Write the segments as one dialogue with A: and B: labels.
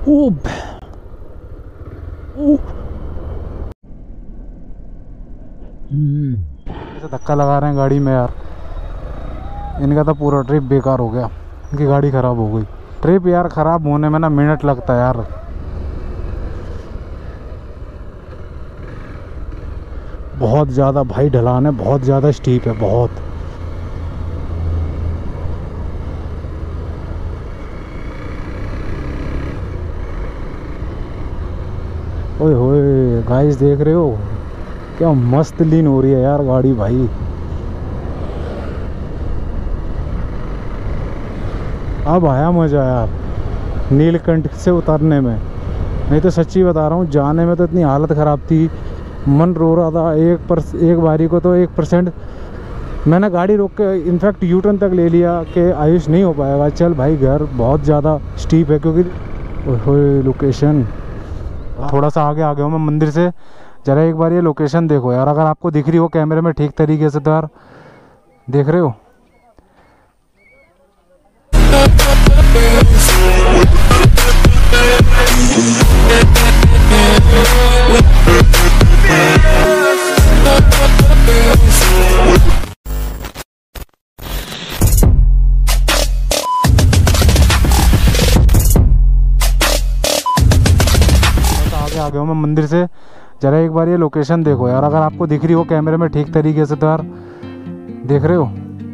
A: ओ ऐसे धक्का लगा रहे हैं गाड़ी में यार। इनका तो पूरा ट्रिप बेकार हो गया, इनकी गाड़ी ख़राब हो गई। ट्रिप यार ख़राब होने में ना मिनट लगता है यार। बहुत ज़्यादा भाई ढलान है, बहुत ज़्यादा स्टीप है, बहुत। ओए होए गाइस, देख रहे हो क्या मस्त लीन हो रही है यार गाड़ी भाई। अब आया मज़ा यार नीलकंठ से उतरने में। नहीं तो सच्ची बता रहा हूँ, जाने में तो इतनी हालत ख़राब थी, मन रो रहा था। एक बारी को तो 1% मैंने गाड़ी रोक के इनफैक्ट यू टर्न तक ले लिया कि आयुष नहीं हो पाएगा, चल भाई घर। बहुत ज़्यादा स्टीप है क्योंकि ओए लोकेशन थोड़ा सा आगे आ गया हूँ मैं मंदिर से। ज़रा एक बार ये लोकेशन देखो यार, अगर आपको दिख रही हो कैमरे में ठीक तरीके से तो यार देख रहे हो। आ गया हूँ मैं मंदिर से। ज़रा एक बार ये लोकेशन देखो यार, अगर आपको दिख रही हो कैमरे में ठीक तरीके से तो यार देख रहे हो।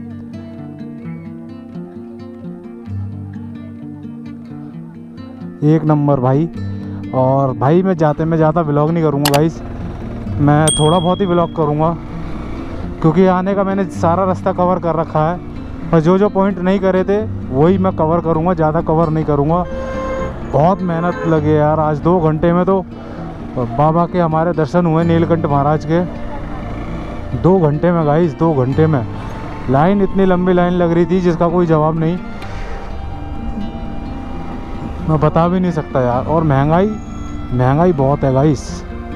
A: एक नंबर भाई। और भाई मैं ज़्यादा व्लॉग नहीं करूँगा गाइस, मैं थोड़ा बहुत ही व्लॉग करूँगा क्योंकि आने का मैंने सारा रास्ता कवर कर रखा है। और जो पॉइंट नहीं करे थे वही मैं कवर करूँगा, ज़्यादा कवर नहीं करूँगा। बहुत मेहनत लगे यार, आज 2 घंटे में तो बाबा के हमारे दर्शन हुए, नीलकंठ महाराज के। 2 घंटे में गाइस, 2 घंटे में। लाइन इतनी लंबी लाइन लग रही थी जिसका कोई जवाब नहीं, मैं बता भी नहीं सकता यार। और महंगाई बहुत है गाइस,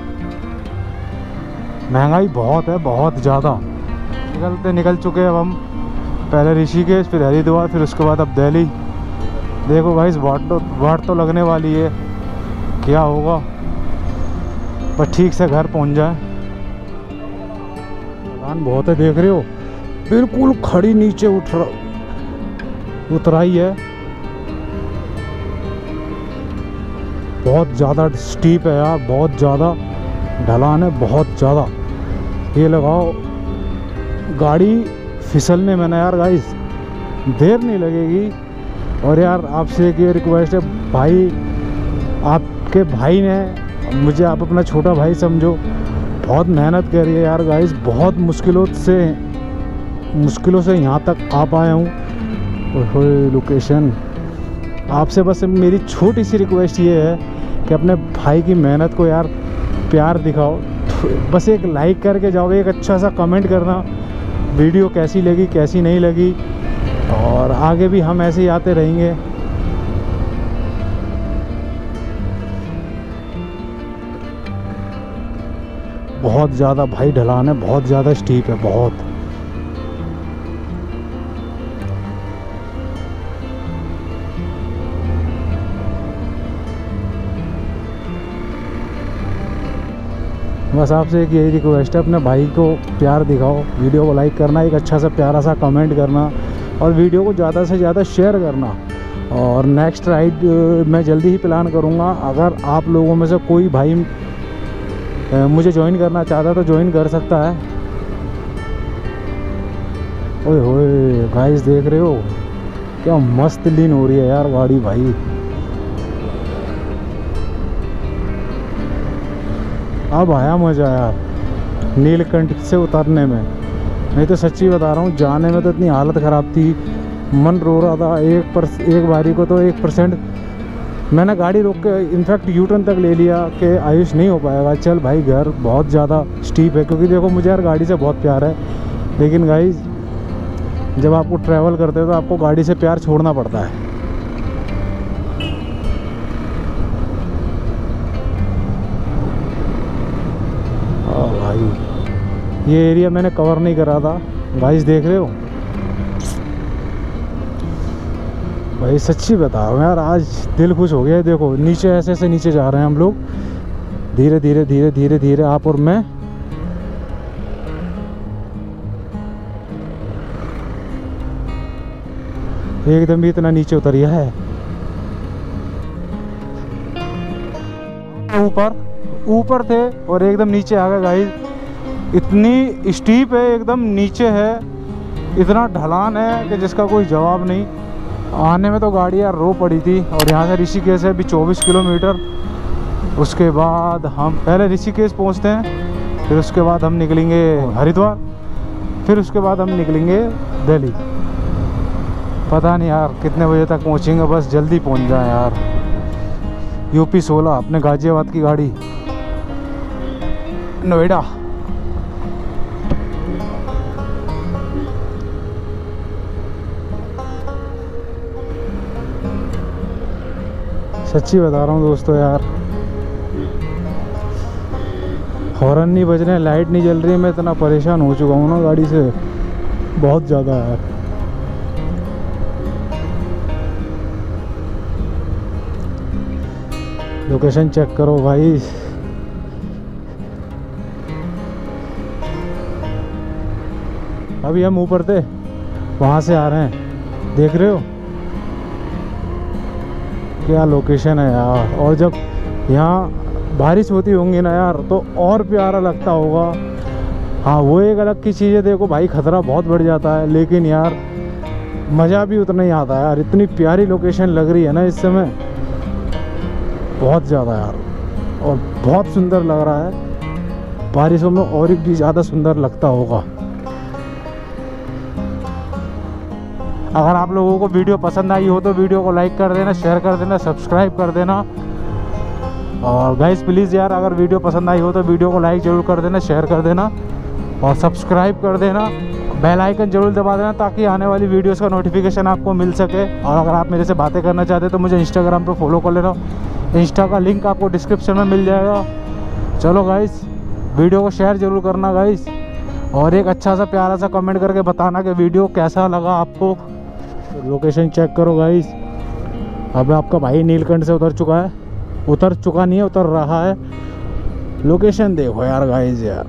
A: महंगाई बहुत है, बहुत ज़्यादा। निकल चुके हैं अब हम, पहले ऋषिकेश, फिर हरिद्वार, फिर उसके बाद अब दिल्ली। देखो गाइस वाट तो लगने वाली है, क्या होगा पर ठीक से घर पहुंच जाए। ढलान बहुत है, देख रहे हो बिल्कुल खड़ी नीचे उतराई है। बहुत ज़्यादा स्टीप है यार, बहुत ज़्यादा ढलान है, बहुत ज़्यादा। ये लगाओ गाड़ी फिसलने में ना यार गाइस देर नहीं लगेगी। और यार आपसे एक ये रिक्वेस्ट है भाई, आपके भाई ने मुझे, आप अपना छोटा भाई समझो, बहुत मेहनत करी है यार गाइस। बहुत मुश्किलों से यहाँ तक आ पाया हूँ। ओए लोकेशन, आपसे बस मेरी छोटी सी रिक्वेस्ट ये है कि अपने भाई की मेहनत को यार प्यार दिखाओ। बस एक लाइक करके जाओ, एक अच्छा सा कमेंट करना, वीडियो कैसी लगी कैसी नहीं लगी। और आगे भी हम ऐसे ही आते रहेंगे। बहुत ज़्यादा भाई ढलान है, बहुत ज़्यादा स्टीप है, बहुत। बस आपसे एक यही रिक्वेस्ट है, अपने भाई को प्यार दिखाओ, वीडियो को लाइक करना, एक अच्छा सा प्यारा सा कमेंट करना और वीडियो को ज़्यादा से ज़्यादा शेयर करना। और नेक्स्ट राइड मैं जल्दी ही प्लान करूँगा। अगर आप लोगों में से कोई भाई मुझे ज्वाइन करना चाहता है तो ज्वाइन कर सकता है। ओए होए गाइस, देख रहे हो क्या मस्त लीन हो रही है यार गाड़ी भाई। अब आया मज़ा यार नीलकंठ से उतरने में। नहीं तो सच्ची बता रहा हूँ, जाने में तो इतनी हालत ख़राब थी, मन रो रहा था। एक बारी को तो 1% मैंने गाड़ी रोक के इनफैक्ट यू टर्न तक ले लिया कि आयुष नहीं हो पाएगा, चल भाई घर। बहुत ज़्यादा स्टीप है क्योंकि देखो मुझे यार गाड़ी से बहुत प्यार है, लेकिन गाइस जब आपको ट्रैवल करते हो तो आपको गाड़ी से प्यार छोड़ना पड़ता है। भाई ये एरिया मैंने कवर नहीं करा था गाइस, देख रहे हो। भाई सच्ची बता रहा हूँ यार, आज दिल खुश हो गया है। देखो नीचे ऐसे ऐसे नीचे जा रहे हैं हम लोग, धीरे धीरे धीरे धीरे धीरे, आप और मैं। एकदम भी इतना नीचे उतरिया है। ऊपर थे और एकदम नीचे आ गए गाइस। इतनी स्टीप है, एकदम नीचे है, इतना ढलान है कि जिसका कोई जवाब नहीं। आने में तो गाड़ी यार रो पड़ी थी। और यहाँ से ऋषिकेश है अभी 24 किलोमीटर। उसके बाद हम पहले ऋषिकेश पहुँचते हैं, फिर उसके बाद हम निकलेंगे हरिद्वार, फिर उसके बाद हम निकलेंगे दिल्ली। पता नहीं यार कितने बजे तक पहुँचेंगे, बस जल्दी पहुँच जाए यार। यूपी 16 अपने गाजियाबाद की गाड़ी, नोएडा। सच्ची बता रहा हूँ दोस्तों यार, हॉर्न नहीं बज रहे हैं, लाइट नहीं जल रही है। मैं इतना परेशान हो चुका हूँ ना गाड़ी से, बहुत ज़्यादा यार। लोकेशन चेक करो भाई। अभी हम ऊपर थे, वहाँ से आ रहे हैं, देख रहे हो क्या लोकेशन है यार। और जब यहाँ बारिश होती होंगी ना यार तो और प्यारा लगता होगा। हाँ वो एक अलग की चीज़ है, देखो भाई खतरा बहुत बढ़ जाता है, लेकिन यार मज़ा भी उतना ही आता है यार। इतनी प्यारी लोकेशन लग रही है ना इस समय, बहुत ज़्यादा यार, और बहुत सुंदर लग रहा है। बारिशों में और भी ज़्यादा सुंदर लगता होगा। अगर आप लोगों को वीडियो पसंद आई हो तो वीडियो को लाइक कर देना, शेयर कर देना, सब्सक्राइब कर देना। और गाइस प्लीज़ यार, अगर वीडियो पसंद आई हो तो वीडियो को लाइक ज़रूर कर देना, शेयर कर देना और सब्सक्राइब कर देना। बेल आइकन जरूर दबा देना ताकि आने वाली वीडियोस का नोटिफिकेशन आपको मिल सके। और अगर आप मेरे से बातें करना चाहते हैं तो मुझे इंस्टाग्राम पर फॉलो कर लेना, इंस्टा का लिंक आपको डिस्क्रिप्शन में मिल जाएगा। चलो गाइस, वीडियो को शेयर ज़रूर करना गाइस, और एक अच्छा सा प्यारा सा कमेंट करके बताना कि वीडियो कैसा लगा आपको। लोकेशन चेक करो गाइस। अब आपका भाई नीलकंठ से उतर चुका है, उतर चुका नहीं है, उतर रहा है। लोकेशन देखो यार गाइस यार,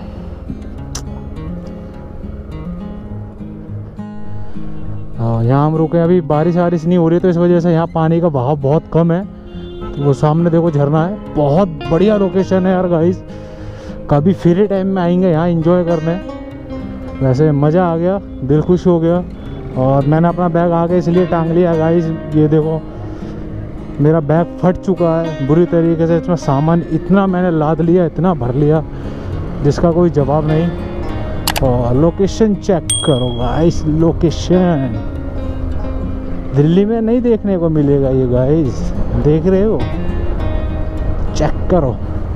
A: हाँ यहाँ हम रुके। अभी बारिश वारिश नहीं हो रही तो इस वजह से यहाँ पानी का बहाव बहुत कम है। तो वो सामने देखो झरना है, बहुत बढ़िया लोकेशन है यार गाइस। कभी फ्री टाइम में आएंगे यहाँ एंजॉय करने। वैसे मज़ा आ गया, दिल खुश हो गया। और मैंने अपना बैग आगे इसलिए टांग लिया गाइस, ये देखो मेरा बैग फट चुका है बुरी तरीके से। इसमें सामान इतना मैंने लाद लिया, इतना भर लिया जिसका कोई जवाब नहीं। और लोकेशन चेक करो गाइस, लोकेशन दिल्ली में नहीं देखने को मिलेगा ये गाइस, देख रहे हो, चेक करो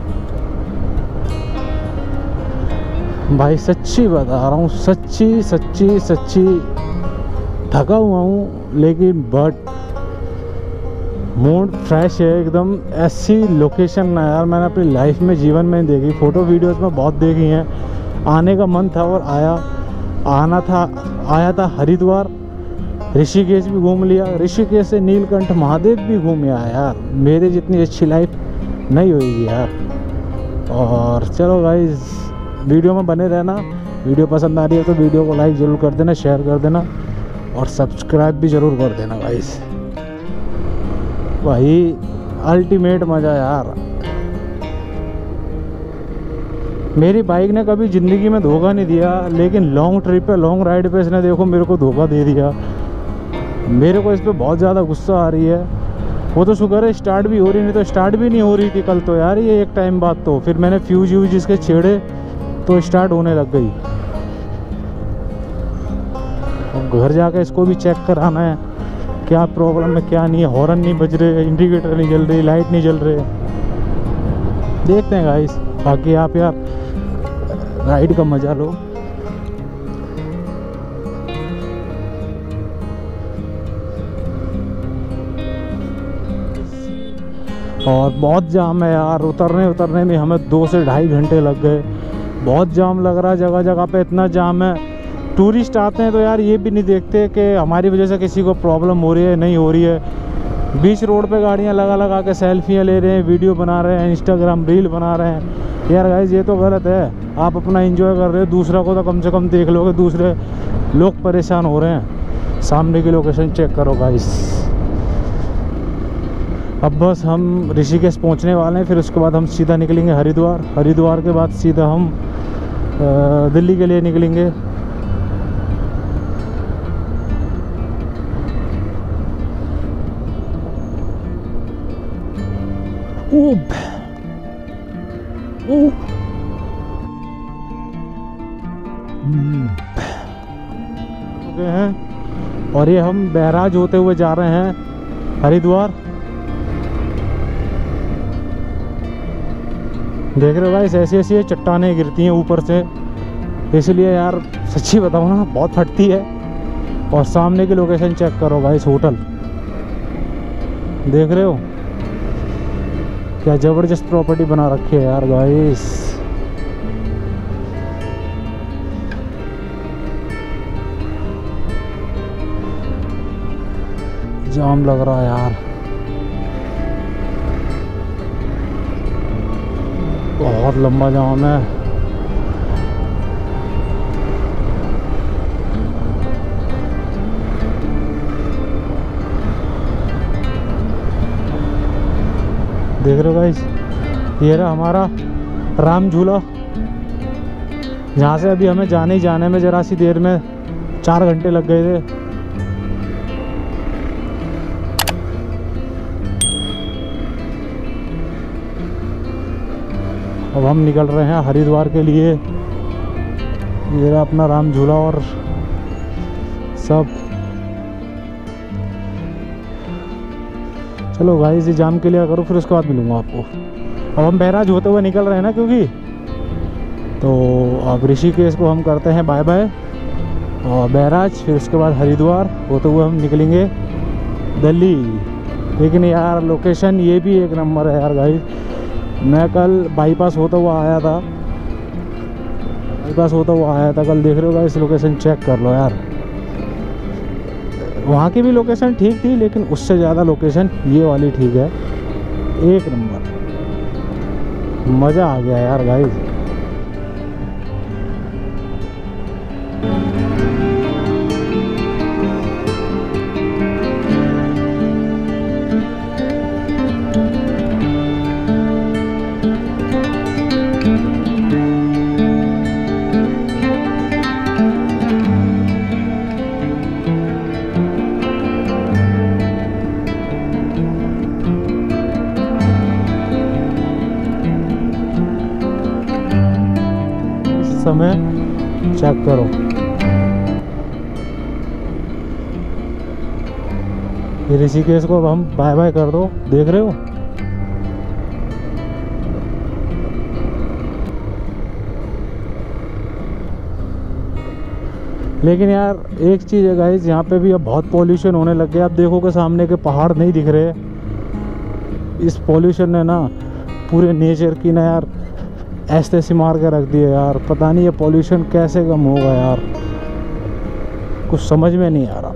A: भाई। सच्ची बता रहा हूँ, सच्ची सच्ची सच्ची थका हुआ हूँ, लेकिन बट मूड फ्रेश है एकदम। ऐसी लोकेशन ना यार मैंने अपनी लाइफ में, जीवन में देखी। फ़ोटो वीडियोस में बहुत देखी हैं। आने का मन था और आया था हरिद्वार, ऋषिकेश भी घूम लिया, ऋषिकेश से नीलकंठ महादेव भी घूम आया यार। मेरे जितनी अच्छी लाइफ नहीं होगी यार। और चलो गाइस, वीडियो में बने रहना। वीडियो पसंद आ रही है तो वीडियो को लाइक ज़रूर कर देना, शेयर कर देना और सब्सक्राइब भी ज़रूर कर देना गाइस। भाई अल्टीमेट मज़ा यार। मेरी बाइक ने कभी ज़िंदगी में धोखा नहीं दिया, लेकिन लॉन्ग ट्रिप पे, लॉन्ग राइड पे इसने देखो मेरे को धोखा दे दिया। मेरे को इस पर बहुत ज़्यादा गुस्सा आ रही है। वो तो शुक्र है स्टार्ट भी हो रही, नहीं तो स्टार्ट भी नहीं हो रही थी कल तो यार ये एक टाइम बाद। तो फिर मैंने फ्यूज व्यूज इसके छेड़े तो स्टार्ट होने लग गई। अब घर जाकर इसको भी चेक कराना है क्या प्रॉब्लम है क्या नहीं है। हॉर्न नहीं बज रहे, इंडिकेटर नहीं जल रही, लाइट नहीं जल रहे। देखते हैं गाइस। बाकी आप यार राइड का मजा लो। और बहुत जाम है यार, उतरने में हमें 2 से ढाई घंटे लग गए। बहुत जाम लग रहा है, जगह जगह पे इतना जाम है टूरिस्ट आते हैं तो यार ये भी नहीं देखते कि हमारी वजह से किसी को प्रॉब्लम हो रही है नहीं हो रही है। बीच रोड पे गाड़ियां लगा लगा के सेल्फियां ले रहे हैं, वीडियो बना रहे हैं, इंस्टाग्राम रील बना रहे हैं। यार गाइस ये तो गलत है। आप अपना एंजॉय कर रहे हो, दूसरा को तो कम से कम देख लोगे। दूसरे लोग परेशान हो रहे हैं। सामने की लोकेशन चेक करो गाइस। अब बस हम ऋषिकेश पहुंचने वाले हैं, फिर उसके बाद हम सीधा निकलेंगे हरिद्वार। हरिद्वार के बाद सीधा हम दिल्ली के लिए निकलेंगे। हैं और ये हम बैराज होते हुए जा रहे हैं हरिद्वार। देख रहे हो गाइस, ऐसी ऐसी चट्टानें गिरती हैं ऊपर से, इसलिए यार सच्ची बताऊँ ना बहुत फटती है। और सामने की लोकेशन चेक करो गाइस, होटल देख रहे हो क्या ज़बरदस्त प्रॉपर्टी बना रखी है यार गाइस। जाम लग रहा है यार, बहुत लंबा जाम है। देख रहे हो गाइस, ये रहा हमारा राम झूला, जहाँ से अभी हमें जाने ही जाने में जरा सी देर में 4 घंटे लग गए थे। अब हम निकल रहे हैं हरिद्वार के लिए। ये रहा अपना राम झूला और सब। चलो गाइस, ये जाम क्लियर करो, फिर उसके बाद मिलूंगा आपको। अब हम बैराज होते हुए निकल रहे हैं ना, क्योंकि तो अब ऋषिकेश को हम करते हैं बाय बाय और बैराज, फिर उसके बाद हरिद्वार होते हुए हम निकलेंगे दिल्ली। लेकिन यार लोकेशन ये भी एक नंबर है यार गाइस। मैं कल बाईपास होता हुआ आया था, कल। देख रहे हो गाइस, लोकेशन चेक कर लो यार। वहाँ की भी लोकेशन ठीक थी, लेकिन उससे ज़्यादा लोकेशन ये वाली ठीक है, एक नंबर। मज़ा आ गया यार गाइस। समय चेक करो, ये ऋषिकेश को अब हम बाय बाय कर दो। देख रहे हो लेकिन यार एक चीज़ है गाइस, यहाँ पे भी अब बहुत पॉल्यूशन होने लग गया। आप देखो कि सामने के पहाड़ नहीं दिख रहे। इस पॉल्यूशन ने ना पूरे नेचर की ना यार ऐसे ऐसे मार के रख दिए यार। पता नहीं ये पॉल्यूशन कैसे कम होगा यार, कुछ समझ में नहीं आ रहा।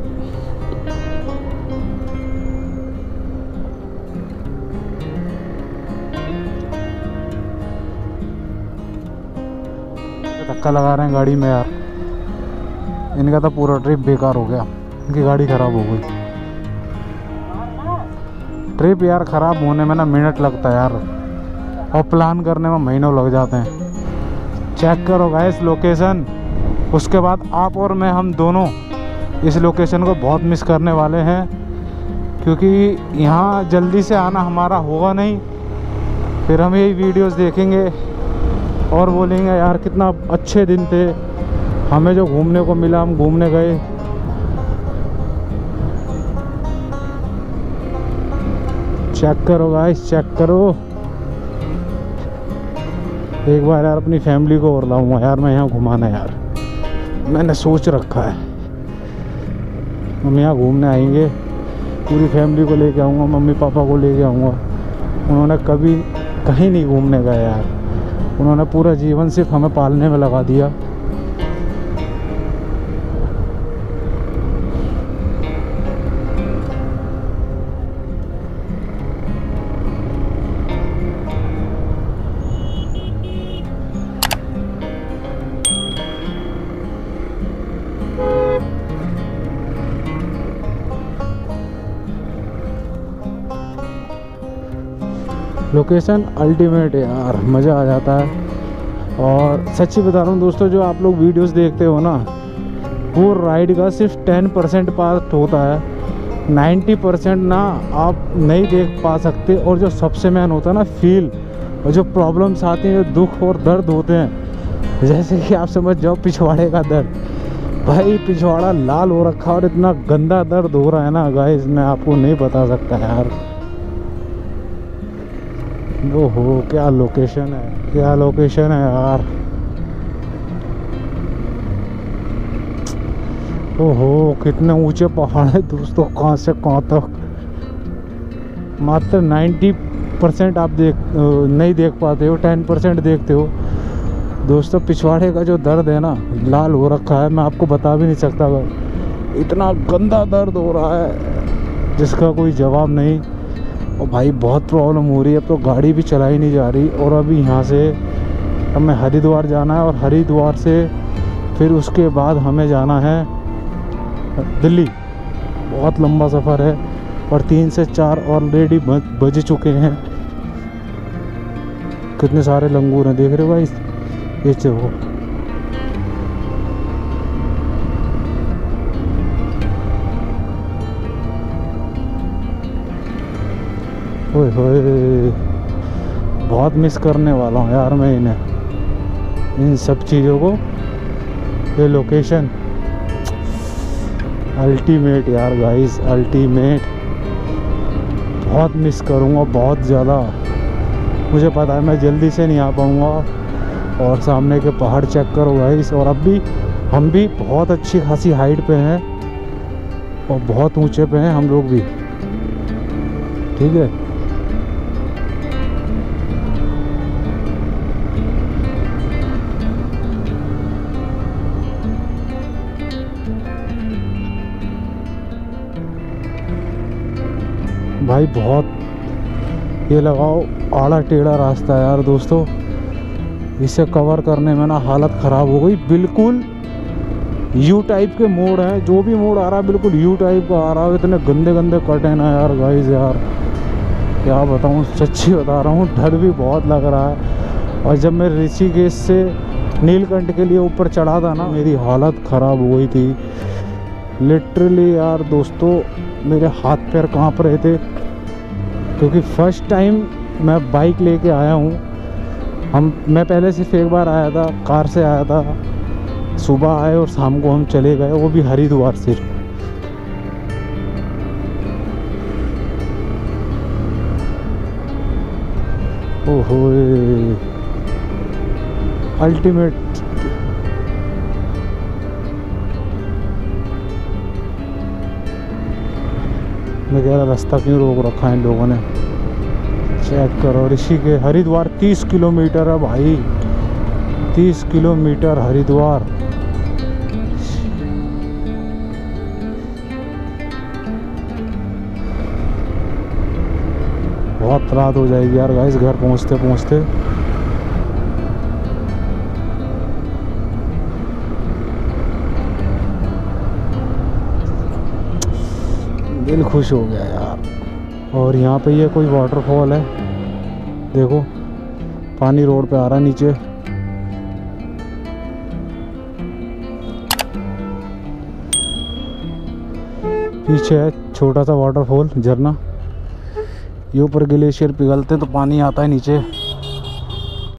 A: धक्का लगा रहे हैं गाड़ी में यार। इनका तो पूरा ट्रिप बेकार हो गया, इनकी गाड़ी खराब हो गई। ट्रिप यार ख़राब होने में ना मिनट लगता है यार, और प्लान करने में महीनों लग जाते हैं। चेक करो गाइस लोकेशन। उसके बाद आप और मैं, हम दोनों इस लोकेशन को बहुत मिस करने वाले हैं, क्योंकि यहाँ जल्दी से आना हमारा होगा नहीं। फिर हम यही वीडियोस देखेंगे और बोलेंगे यार कितना अच्छे दिन थे, हमें जो घूमने को मिला हम घूमने गए। चेक करो गाइस, चेक करो। एक बार यार अपनी फैमिली को और लाऊंगा यार मैं यहाँ घुमाना यार। मैंने सोच रखा है हम यहाँ घूमने आएंगे, पूरी फैमिली को लेके आऊँगा, मम्मी पापा को लेके आऊँगा। उन्होंने कभी कहीं नहीं घूमने गए यार, उन्होंने पूरा जीवन सिर्फ हमें पालने में लगा दिया। लोकेशन अल्टीमेट है यार, मज़ा आ जाता है। और सच्ची बता रहा हूँ दोस्तों, जो आप लोग वीडियोस देखते हो ना, वो राइड का सिर्फ 10% पार्ट होता है, 90% ना आप नहीं देख पा सकते। और जो सबसे मेन होता है ना फील, और जो प्रॉब्लम्स आती हैं, जो दुख और दर्द होते हैं, जैसे कि आप समझ जाओ पिछवाड़े का दर्द। भाई पिछवाड़ा लाल हो रखा और इतना गंदा दर्द हो रहा है ना गाइस, मैं आपको नहीं बता सकता यार। वो हो क्या लोकेशन है, क्या लोकेशन है यार। ओहो कितने ऊंचे पहाड़ है दोस्तों, कहाँ से कहाँ तक। मात्र 90% आप नहीं देख पाते हो, 10% देखते हो दोस्तों। पिछवाड़े का जो दर्द है ना, लाल हो रखा है, मैं आपको बता भी नहीं सकता। इतना गंदा दर्द हो रहा है जिसका कोई जवाब नहीं। और भाई बहुत प्रॉब्लम हो रही है, अब तो गाड़ी भी चलाई नहीं जा रही। और अभी यहाँ से हमें हरिद्वार जाना है, और हरिद्वार से फिर उसके बाद हमें जाना है दिल्ली। बहुत लंबा सफ़र है, और 3 से 4 ऑलरेडी बज चुके हैं। कितने सारे लंगूर हैं, देख रहे हो भाई, ये चलो। ओए होए, बहुत मिस करने वाला हूँ यार मैं इन्हें, इन सब चीज़ों को। ये लोकेशन अल्टीमेट यार गाइस, अल्टीमेट। बहुत मिस करूँगा, बहुत ज़्यादा। मुझे पता है मैं जल्दी से नहीं आ पाऊँगा। और सामने के पहाड़ चेक करो गाइस। और अब भी हम भी बहुत अच्छी खासी हाइट पे हैं, और बहुत ऊंचे पे हैं हम लोग भी, ठीक है। भाई बहुत ये लगाओ आड़ा टेढ़ा रास्ता है यार दोस्तों, इसे कवर करने में ना हालत ख़राब हो गई। बिल्कुल यू टाइप के मोड़ हैं, जो भी मोड़ आ रहा है बिल्कुल यू टाइप का आ रहा है। इतने गंदे गंदे कटे ना यार गाइस, यार क्या बताऊँ, सच्ची बता रहा हूँ, डर भी बहुत लग रहा है। और जब मैं ऋषिकेश से नीलकंठ के लिए ऊपर चढ़ा था ना, मेरी हालत ख़राब हो गई थी लिटरली यार दोस्तों। मेरे हाथ पैर काँप रहे थे, क्योंकि फर्स्ट टाइम मैं बाइक लेके आया हूँ। मैं पहले सिर्फ एक बार आया था, कार से आया था। सुबह आए और शाम को हम चले गए, वो भी हरिद्वार से। ओहो अल्टीमेट। मैं कह रहा रास्ता क्यों रोक रखा है इन लोगों ने। चेक करो, ऋषिकेश हरिद्वार 30 किलोमीटर है भाई, 30 किलोमीटर हरिद्वार। बहुत रात हो जाएगी यार गाइस घर पहुंचते पहुंचते। दिल खुश हो गया यार। और यहाँ पे ये कोई वाटरफॉल है, देखो पानी रोड पे आ रहा है नीचे। पीछे है छोटा सा वाटरफॉल, झरना। ये ऊपर ग्लेशियर पिघलते हैं तो पानी आता है नीचे।